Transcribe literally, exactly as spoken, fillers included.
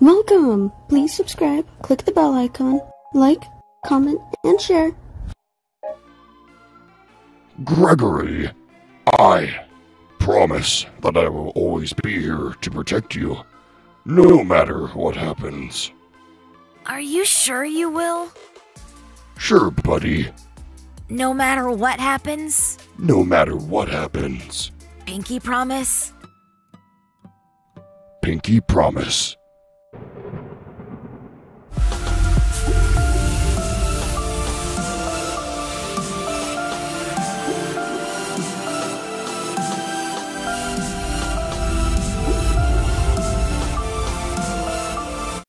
Welcome! Please subscribe, click the bell icon, like, comment, and share. Gregory, I promise that I will always be here to protect you, no matter what happens. Are you sure you will? Sure, buddy. No matter what happens? No matter what happens. Pinky promise? Pinky promise.